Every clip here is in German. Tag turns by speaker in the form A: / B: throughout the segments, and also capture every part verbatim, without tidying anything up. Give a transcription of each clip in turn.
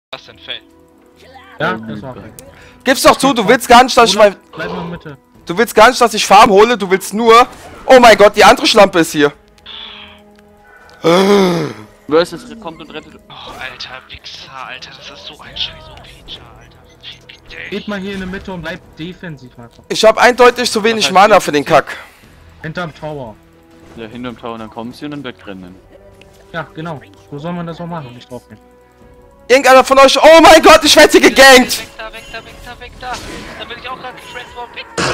A: Was denn, Faye?
B: Ja, das war okay.
C: Gib's doch zu, du willst gar nicht, dass ich mein...
B: Bleib mal in der Mitte.
C: Du willst gar nicht, dass ich Farm hole, du willst nur... Oh mein Gott, die andere Schlampe ist hier.
D: Versus kommt und rettet.
A: Oh, alter Wichser, Alter, das ist so ein scheiß O P-Jar, Alter.
B: Geht mal hier in der Mitte und bleibt defensiv einfach.
C: Ich habe eindeutig zu wenig
D: heißt
C: Mana für den Kack.
B: Hinterm Tower.
D: Ja, hinterm Tower, dann kommen sie und dann wegrennen.
B: Ja, genau. So soll man das auch machen, nicht draufgehen.
C: Irgendeiner von euch... Oh mein Gott, ich werde hier gegankt!
A: Weg da, weg da, weg da, weg da. Da bin ich auch gerade gefrankt worden.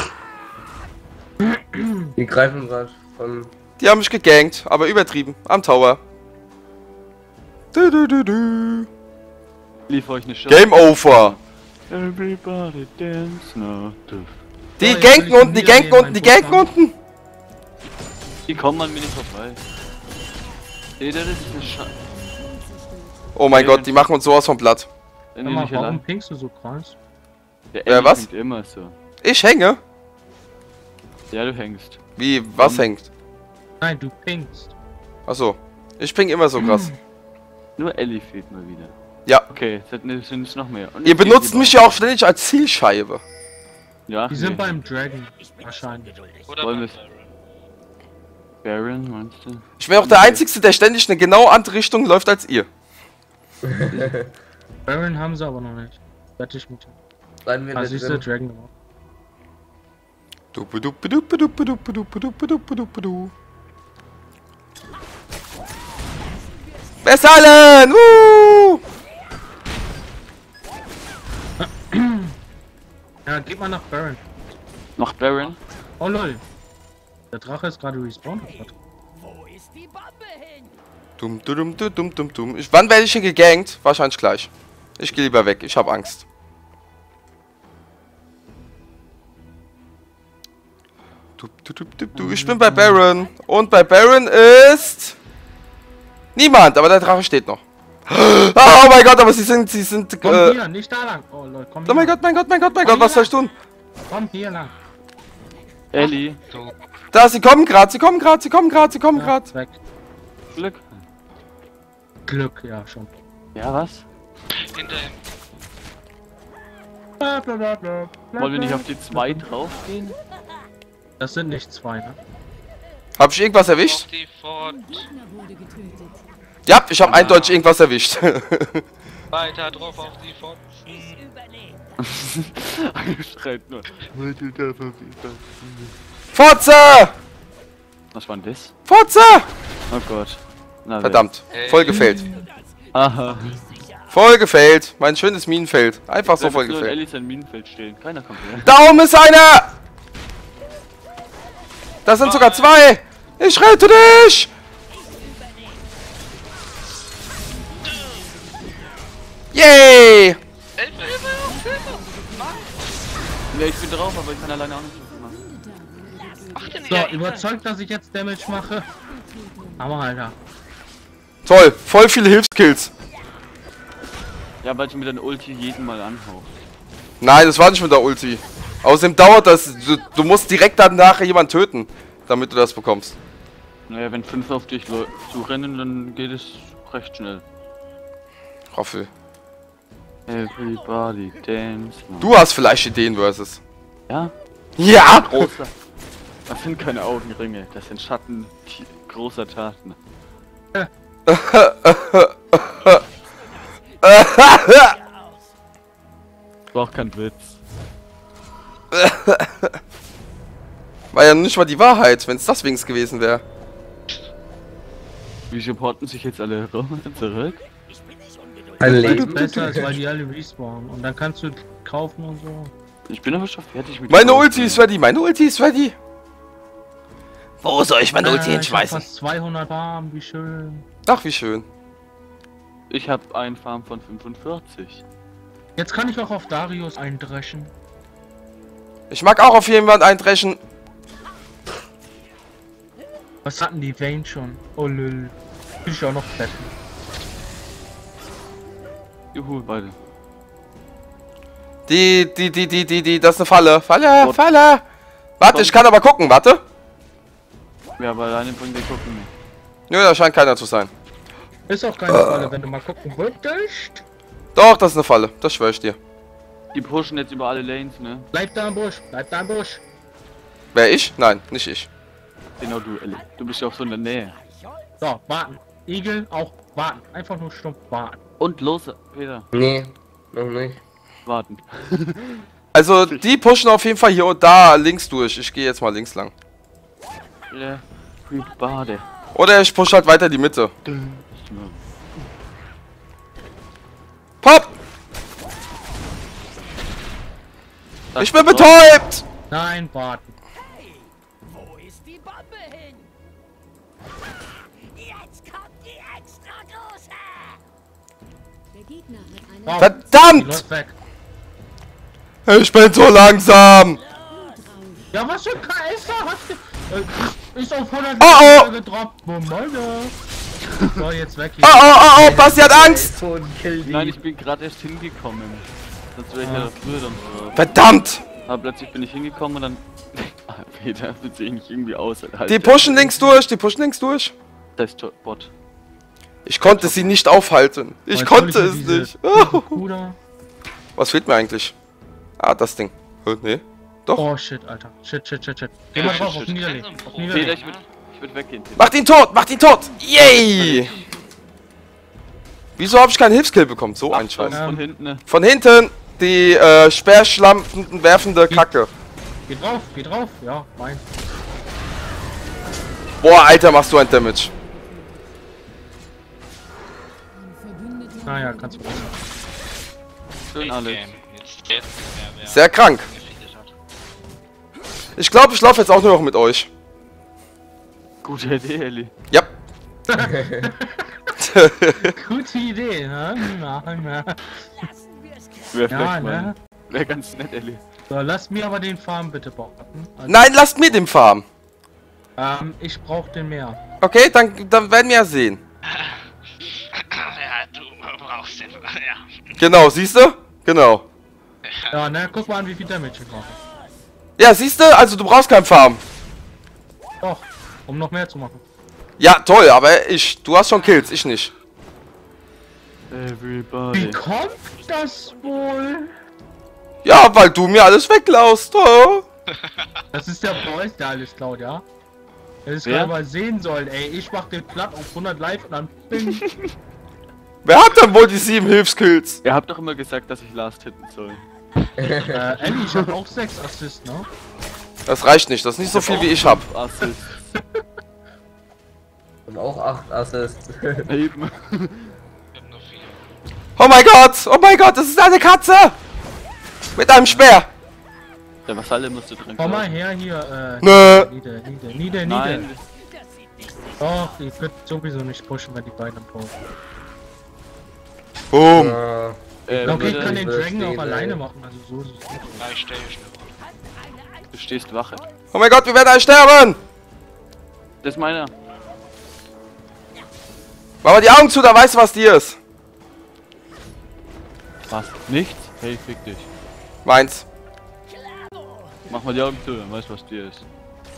A: Weg.
E: Die greifen gerade von...
C: Die haben mich gegankt, aber übertrieben. Am Tower. Du, du, du, du.
D: Lief euch eine Chance.
C: Game over.
D: Everybody dance now.
C: Die
B: So, jetzt
C: ganken
B: will ich
C: unten, die
B: wieder
C: ganken
B: gehen,
C: unten, die
B: mein
C: ganken unten.
D: Die kommen an mir nicht vorbei. Ey, das ist eine Scheiße.
C: Oh mein Gott, die machen uns sowas vom Blatt.
D: Wenn
B: Sag
D: die
B: mal,
D: nicht
B: warum
D: allein.
B: pingst du so krass?
D: Der
C: Wer,
D: Ellie
C: was?
D: hängt immer so.
C: Ich hänge?
D: Ja, du hängst.
C: Wie, was hängt?
B: Nein, du pingst.
C: Achso. Ich ping immer so krass.
D: Nur Ellie fehlt mal wieder.
C: Ja.
D: Okay, jetzt sind es noch mehr. Und
C: Ihr
D: jetzt
C: benutzt
D: geht
C: mich
D: die
C: ja auch ständig als Zielscheibe.
D: Ball. Ja,
B: Die sind beim Dragon. Wahrscheinlich.
A: Oder
D: Wollen
A: beim
D: wir's- Baron, meinst du?
C: Ich wäre auch der Einzige, der ständig eine genau andere Richtung läuft als ihr.
B: Baron haben sie aber noch nicht. Fertig mit dem.
E: Bleiben wir
B: Ah,
E: da
B: siehst du,
E: drin.
B: Dragon noch.
C: Duppe, duppe, duppe, duppe, duppe, duppe, duppe, duppe, duppe, du. Westfalen! Woo!
B: Ja, geht mal nach Baron.
D: Noch Baron?
B: Oh lol. Der Drache ist gerade respawned.
C: Dum, dum, dum, dum, dum, dum. Ich, wann werde ich hier gegankt? Wahrscheinlich gleich. Ich gehe lieber weg, ich habe Angst. Du, du, du, du, du. Ich bin bei Baron. Und bei Baron ist... Niemand, aber der Drache steht noch. Oh mein Gott, aber sie sind... Sie sind...
B: Komm
C: Äh,
B: hier, nicht da lang. Oh lol, komm
C: oh
B: hier
C: mein
B: lang.
C: Gott, mein Gott, mein Gott, mein Gott, was soll ich tun?
B: Komm hier lang.
D: Ellie,
A: Du.
C: Da, sie kommen gerade, sie kommen gerade, sie kommen gerade, sie kommen
B: Ja,
C: gerade.
B: weg.
D: Glück.
B: Glück, ja schon.
D: Ja, was?
A: Hinter ihm.
B: Bla, bla, bla, bla, bla,
D: Wollen wir nicht
B: bla.
D: auf die zwei draufgehen?
B: Das sind nicht zwei, ne?
C: Hab ich irgendwas erwischt?
A: Auf die Fort.
C: Ja, ich habe eindeutig irgendwas erwischt.
A: Weiter drauf auf die Fort.
D: Schreit nur.
C: Fotze!
D: Was war denn das?
C: Fotze!
D: Oh Gott. Na,
C: Verdammt, voll gefällt.
D: wer- Aha.
C: Voll gefällt. Mein schönes Minenfeld. Einfach so
D: Wer
C: voll
D: wird so in
C: gefällt.
D: Ellie sein Minenfeld stehen? Keiner kommt her.
C: Da oben ist einer! Das sind sogar zwei! Ich rette dich! Yay!
A: Hilfe, Hilfe, Hilfe!
D: Ja, ich bin drauf, aber ich kann alleine auch nicht so viel machen.
A: Mach denn
B: So,
A: hier?
B: überzeugt, dass ich jetzt Damage mache. Aber Alter.
C: Toll, voll viele Hilfskills.
D: Ja, weil ich mit der Ulti jeden Mal anhauche.
C: Nein, das war nicht mit der Ulti. Außerdem dauert das. Du, du musst direkt danach jemanden töten, damit du das bekommst.
D: Naja, wenn fünf auf dich leu- zurennen, dann geht es recht schnell.
C: Roffel.
D: Everybody dance. now.
C: Du hast vielleicht Ideen versus.
D: Ja?
C: Ja!
D: Großer. Das sind keine Augenringe, das sind Schatten ti- großer Taten. War auch kein Witz.
C: War ja nicht mal die Wahrheit, wenn es das wenigstens gewesen wäre.
D: Wieso porten sich jetzt alle rum zurück?
E: Ein
B: Das ist
E: Leben.
B: besser, als weil die alle respawnen. Und dann kannst du kaufen und so.
D: Ich bin aber schon fertig mit
C: Meine
D: dem
C: Ulti
D: Außen.
C: ist ready, meine Ulti ist ready. Wo soll ich meine Ulti
B: Äh, ich hab
C: hinschmeißen?
B: fast zweihundert Farben, wie schön.
C: Ach, wie schön.
D: Ich habe einen Farm von fünfundvierzig.
B: Jetzt kann ich auch auf Darius eindreschen.
C: Ich mag auch auf jemanden eindreschen.
B: Was hatten die Vayne schon? Oh lül. Bin ich auch noch fett.
D: Juhu, beide.
C: Die, die, die, die, die, die, das ist eine Falle. Falle,
D: Gott.
C: Falle. Warte, ich kann aber gucken, warte.
D: Ja, aber alleine bringt der gucken nicht.
C: Nö, da scheint keiner zu sein.
B: Ist auch keine Falle, wenn du mal gucken würdest.
C: Doch, das ist eine Falle. Das schwöre ich dir.
D: Die pushen jetzt über alle Lanes, ne?
B: Bleib da im Busch, bleib da im Busch.
C: Wer ich? Nein, nicht ich.
D: Genau du, Ellie. Du bist ja auch so in der Nähe.
B: So, warten. Igel auch warten. Einfach nur stumpf warten.
D: Und los, Peter.
E: Nee, noch nicht.
D: Warten.
C: Also, die pushen auf jeden Fall hier und da links durch. Ich gehe jetzt mal links lang.
D: Ja. Bade.
C: Oder ich push halt weiter die Mitte. Pop! Ich bin betäubt!
B: Nein, warten.
F: Wo ist die Bombe hin? Jetzt kommt die extra große!
G: Der Gegner hat eine
B: Wow, die
C: Verdammt!
B: läuft weg.
C: Ich bin so langsam!
B: Ja, was für ein K S hat äh, ist auf hundert
C: Oh, oh.
B: gedroppt. Oh, meine. So, jetzt weg hier.
C: Oh, oh, oh, oh, Basti hat Angst!
E: So ein Kill
D: Nein, ich bin gerade erst hingekommen. Sonst wäre ich ja früher dann drauf.
C: Verdammt!
D: Aber plötzlich bin ich hingekommen und dann... Ah, Peter, das sehe ich irgendwie aus. Halt,
C: Die pushen links durch, die pushen links durch.
D: Das ist Bot.
C: Ich konnte sie nicht aufhalten. Ich
B: Jetzt
C: konnte
B: soll
C: es
B: diese-
C: nicht. Oh.
B: Bruder.
C: Was fehlt mir eigentlich? Ah, das Ding. Hä, nee. Doch.
B: Oh shit, Alter. Shit, shit, shit, shit. Geh
A: Ja,
B: mal
A: shit,
B: drauf,
A: shit.
B: auf Niederlegen.
A: Kein
B: Auf
A: Symptom.
D: Peter,
B: Niederlegen.
D: ich würde ich würd weggehen. Peter.
C: Macht ihn tot! Macht ihn tot! Yay! Wieso habe ich keinen Hilfskill bekommen? So ein Scheiß.
D: Von hinten, ne?
C: Von hinten die äh, Speerschlampen werfende Kacke.
B: Geh drauf, geh drauf. Ja, mein.
C: Boah, Alter, machst du ein Damage.
G: Verbündete.
B: Naja, kannst du besser.
D: Schön alles.
A: Game. Jetzt jetzt wer wer
C: Sehr krank.
A: gefeedet hat.
C: Ich glaube, ich laufe jetzt auch nur noch mit euch.
D: Gute Idee, Ellie.
C: Ja.
B: Gute Idee, ne? Na, na.
D: Wäre
B: Ja,
D: vielleicht
B: ne?
D: mal. Wäre ganz nett, Ellie.
B: So, lass mir aber den Farm bitte bauen. Also,
C: Nein, lasst mir den Farm.
B: ähm, ich brauch den mehr.
C: Okay, dann, dann werden wir ja sehen.
A: Ja, du brauchst den. Ja.
C: Genau, siehst du? Genau.
B: Ja, ne? Guck mal an, wie viel Damage ich mache.
C: Ja, siehst du? Also du brauchst keinen Farm.
B: Doch, um noch mehr zu machen.
C: Ja, toll, aber ich, du hast schon Kills, ich nicht.
B: Wie
D: Everybody.
B: kommt das wohl?
C: Ja, weil du mir alles weglaust. Oh.
B: Das ist der Boys, der alles klaut, ja? Das ist
D: Wer?
B: gerade mal sehen sollen, ey. Ich mach den platt auf hundert live und dann bing.
C: Wer hat denn wohl die sieben Hilfskills?
D: Ihr habt doch immer gesagt, dass ich Last hitten soll.
B: äh, Ellie, ich hab auch sechs Assists, ne?
C: Das reicht nicht, das ist nicht so viel wie ich hab.
D: Assist.
E: Und auch acht Assists.
D: Eben.
A: Ich hab nur vier.
C: Oh mein Gott, oh mein Gott, das ist eine Katze! Mit einem Speer.
D: Der Vasalle musste drin
B: Komm mal
D: kaufen.
B: her hier, äh.
C: Nö.
B: Nieder, nieder, nieder,
D: Nein,
B: nieder. Doch, ich würd sowieso nicht pushen, wenn die beiden am Tor.
C: Boom.
E: Ja.
D: äh,
B: Okay, ich
D: würde-
B: kann den
E: würde
B: Dragon auch
E: stehen,
B: alleine
E: ey.
B: machen, also so ist es nicht.
A: Ja, ich stehe schnell.
D: du stehst Wache.
C: Oh mein Gott, wir werden alle sterben!
D: Das ist meiner.
C: Mach mal die Augen zu, da weißt du, was die ist.
D: Was? Nichts? Hey, fick dich.
C: Meins.
D: Mach mal die Augen zu, dann weißt du, was dir ist.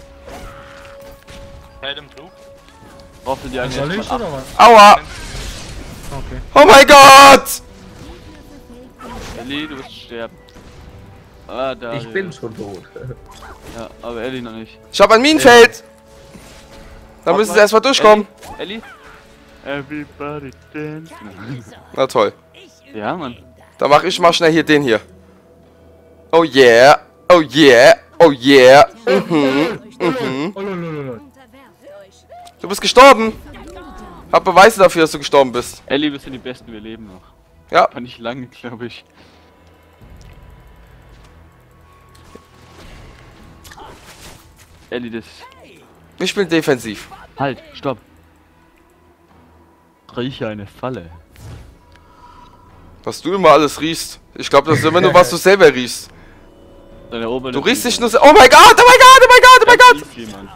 A: Red im Blue.
D: Brauchst du die eigentlich
B: Soll ich
D: erstmal
B: oder
D: ab?
B: was?
C: Aua!
B: Okay.
C: Oh mein Gott!
D: Ellie, du wirst sterben. Ah, da.
E: Ich bin schon tot.
D: Ja, aber Ellie noch nicht.
C: Ich hab ein Minenfeld! Da
D: Warte
C: müssen sie
D: mal.
C: erstmal durchkommen.
D: Ellie? Ellie? Everybody dance.
C: Na toll.
D: Ja, Mann.
C: Dann mach ich mal schnell hier den hier. Oh yeah, oh yeah, oh yeah. Mhm, mhm.
B: Oh, lol, lol, lol.
C: Du bist gestorben. Hab Beweise dafür, dass du gestorben bist.
D: Ellie, wir sind die Besten, wir leben noch.
C: Ja.
D: Aber nicht lange, glaube ich. Ellie, das...
C: Wir spielen defensiv.
D: Halt, stopp. Rieche eine Falle.
C: Was du immer alles riechst. Ich glaube, das ist immer nur, was du selber riechst.
D: Deine Ober
C: Du riechst dich nur se- Oh mein Gott, oh mein Gott, oh mein Gott, oh mein Gott!
D: Jemand.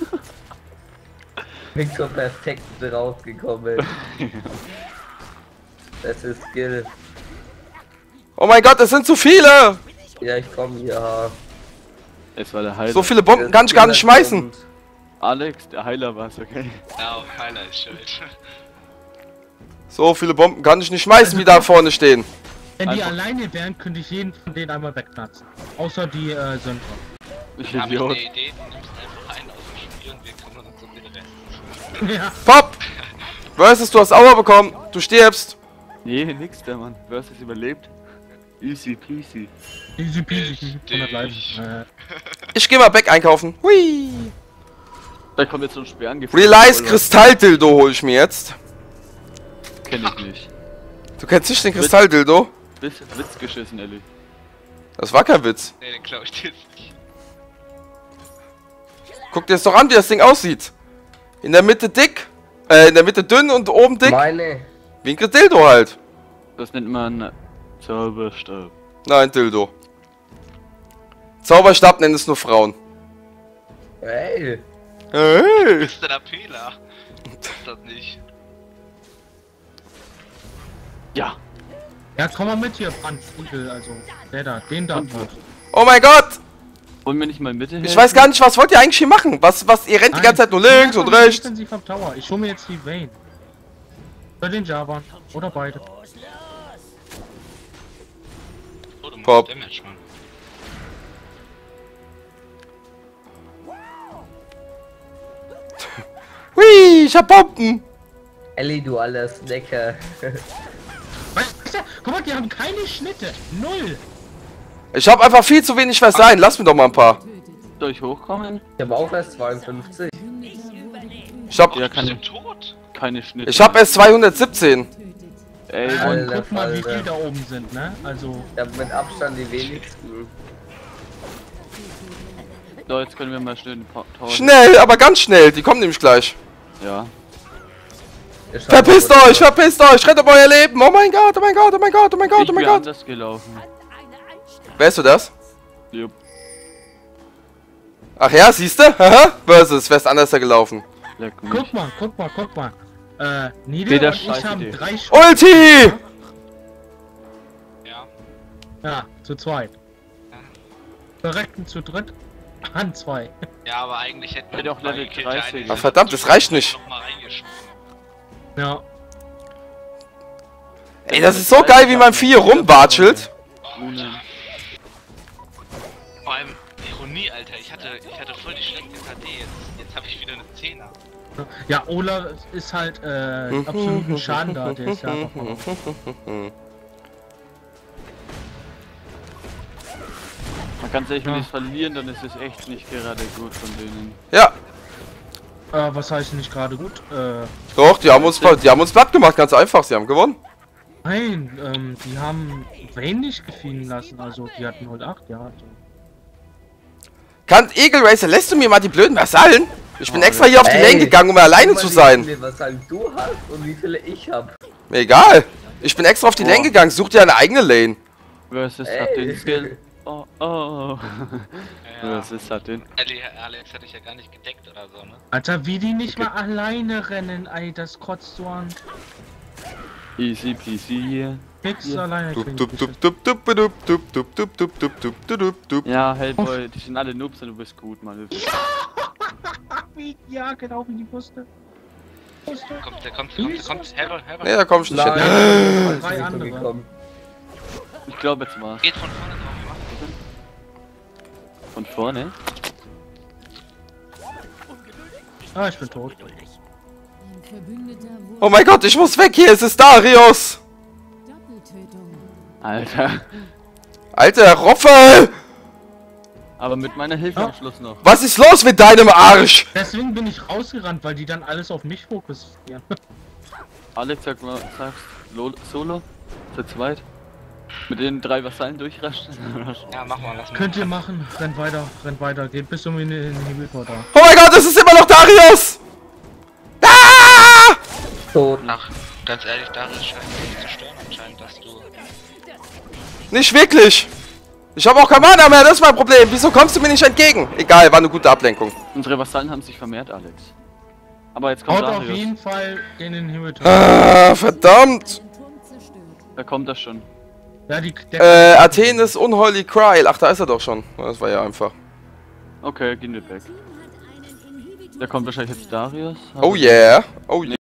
E: Bin so perfekt rausgekommen. Das ist Skill.
C: Oh mein Gott, es sind zu viele!
E: Ja, ich komm ja.
D: Es war der Heiler.
C: So viele Bomben kann ich gar nicht schmeißen.
D: Alex, der Heiler war's, okay?
A: Ja, auch Heiler ist schuld.
C: So viele Bomben kann ich nicht schmeißen, wie da vorne stehen.
B: Wenn die
D: Einfach-
B: alleine wären, könnte ich jeden von denen einmal wegknatzen. Außer die äh, Söldner.
D: Ich
A: Wir haben
D: Idiot.
A: eine Idee, du nimmst einfach einen aus dem Spiel und wir kümmern uns um den Rest.
B: Ja.
C: Pop! Versus, du hast Aua bekommen. Du stirbst.
D: Nee, nix der Mann. Versus überlebt. Easy peasy.
B: Easy peasy. hundert Leiden. Äh,
C: Ich geh mal Back einkaufen. Hui.
D: Da kommt jetzt so ein Speer angeflogen.
C: Relice Kristalldildo hol ich mir jetzt.
D: Kenn ich nicht.
C: Du kennst nicht den Kristalldildo?
D: Bisschen Witz geschissen, Ellie.
C: Das war kein Witz.
A: Nee, den klau ich dir jetzt nicht.
C: Guck dir das doch an, wie das Ding aussieht. In der Mitte dick, äh, in der Mitte dünn und oben dick.
E: Meine.
C: Wie ein Dildo halt.
D: Das nennt man Zauberstab.
C: Nein, Dildo. Zauberstab nennen es nur Frauen.
E: Hey.
C: Hey.
A: Bist du der Pela? Das ist das nicht.
D: Ja.
B: ja, komm mal mit hier, Franz Igel, also der da, den da.
C: Oh mein Gott!
D: Wollen wir nicht mal in Mitte
C: Ich weiß gar nicht, was wollt ihr eigentlich hier machen? Was, was, ihr rennt die ganze Zeit nur links und rechts.
B: Vom Tower. Ich hole mir jetzt die Vayne. Oder den Javan. Oder beide.
A: Oh, du machst
C: Pop.
A: Damage, Mann.
C: Hui, ich hab Bomben.
E: Ellie, du alter Snacker.
B: Weißt du, guck mal, die haben keine Schnitte. Null.
C: Ich hab einfach viel zu wenig Versalien. Lass mir doch mal ein paar.
D: Soll ich hochkommen?
E: Ich habe auch erst zweiundfünfzig.
C: Ich hab,
D: Ja,
A: Bist
D: keine,
A: du tot?
D: keine Schnitte.
C: ich hab erst zweihundertsiebzehn.
D: Ey,
B: Und
E: Alter
B: guck mal, wie
E: Falter.
B: viel da oben sind, ne? Also,
E: Ich habe mit Abstand die wenigsten.
D: so, jetzt können wir mal schnell den Pa- Tower.
C: Schnell, aber ganz schnell. Die kommen nämlich gleich.
D: Ja.
E: Ihr schaut
C: Verpisst
E: mal,
C: euch, verpisst euch. Rettet euer Leben. Oh mein Gott, oh mein Gott, oh mein Gott, oh mein Gott,
D: Ich
C: oh mein
D: bin
C: Gott.
D: anders gelaufen.
C: Weißt du das?
D: Jupp.
C: Ach ja, siehste? Haha. Versus, wär's anders gelaufen.
D: Leck mich.
B: guck mal, guck mal, guck mal. Äh, Nidel
D: Peter,
B: und ich
D: scheiß
B: haben
D: Idee.
B: drei Sch
C: Ulti!
A: Ja.
B: Ja, zu zweit. Verreckten zu dritt. An zwei.
A: Ja, aber eigentlich hätten
D: Hätte auch Level
A: gekillt,
D: dreißig.
A: der eine
C: Ach, verdammt, das reicht nicht.
A: noch mal reingeschoben.
B: Ja.
C: Ey, das ist so geil, wie man Vieh rumwatschelt.
D: Ohne.
A: Vor allem Ironie, Alter. Ich hatte, ich hatte voll die schlechte K D jetzt. Jetzt habe ich wieder eine Zehner.
B: Ja, Ola ist halt äh, absoluten Schaden da. Der ist ja einfach mal.
D: Man kann sich
B: Ja.
D: nicht verlieren, dann ist es echt nicht gerade gut von denen.
C: Ja,
B: Äh, was heißt nicht gerade gut? Äh,
C: doch, die haben uns, die haben uns platt gemacht, ganz einfach. Sie haben gewonnen.
B: nein, ähm, die haben Vayne nicht gefielen lassen. Also, die hatten null acht, ja. Also.
C: Kann Eagle Racer, lässt du mir mal die blöden Vasallen? Ich bin
D: Oh,
C: extra hier auf die
E: Ey,
C: Lane gegangen, um alleine
E: guck
C: zu
E: mal,
C: sein.
E: Wie viele Vasallen du hast und wie viele ich hab.
C: Mir egal. Ich bin extra auf die
D: Boah.
C: Lane gegangen. Such dir eine eigene Lane.
D: Versus
E: Ey.
D: hat den Skill. Oh, oh.
A: Ja.
D: Versus hat den.
A: Ali, Alex hatte ich ja gar nicht gedeckt oder so, ne?
B: Alter, wie die nicht mal alleine rennen, ey, das kotzt so an.
D: Easy peasy hier.
B: Nix
D: Ja.
B: alleine.
C: Dup,
B: kriegen
C: dup,
B: die
C: dup, dup, dup, dup, dup, dup, dup, dup, dup, dup, dup, dup.
D: Ja, Hellboy, die sind alle Noobs und du bist gut, Mann. Du bist-
B: Wie- Ja, genau wie die wusste. Wusste.
A: Kommt, der kommt, der kommt, der kommt. Herbert, Herbert.
C: Nee, da komm ich nicht hin.
E: Nein,
B: Drei
E: ich bin
B: andere.
E: gekommen.
D: Ich glaube jetzt mal.
A: Geht von vorne drauf, macht
D: Von vorne?
B: Ah, ich bin tot.
G: Ein Verbündeter wurde
C: Oh mein Gott, ich muss weg hier. Es ist Darius.
G: Doppeltötung.
D: Alter.
C: Alter, Roffel.
D: Aber mit meiner Hilfe
B: Ja.
D: am Schluss noch.
C: Was ist los mit deinem Arsch?
B: Deswegen bin ich rausgerannt, weil die dann alles auf mich fokussieren.
D: Alex, sag mal, sagst Lo Solo? Zu zweit? Mit den drei Vasallen durchraschen?
A: Ja, mach mal, lass mal.
B: Könnt ihr machen. Rennt weiter, rennt weiter. Geht bis zum in den Inhibitor da.
C: Oh mein Gott, es ist immer noch Darius. Ah!
E: Tot.
A: Ach, ganz ehrlich, Darius scheint mich zu stören anscheinend, dass du...
C: Nicht wirklich. Ich habe auch kein Mana mehr, das ist mein Problem. Wieso kommst du mir nicht entgegen? Egal, war eine gute Ablenkung.
D: Unsere Vasallen haben sich vermehrt, Alex. Aber jetzt kommt
B: Haut auf
D: Darius.
B: jeden Fall den Inhibitor.
C: Ah, verdammt.
G: Den Turm zerstört.
D: Da kommt das schon.
B: Ja, die, der
C: Äh, Athenes Unholy Cry. Ach, da ist er doch schon. Das war ja einfach.
D: Okay, gehen wir weg.
G: Team hat einen Inhibitor.
D: Da kommt wahrscheinlich jetzt Darius.
C: Oh yeah. Oh yeah.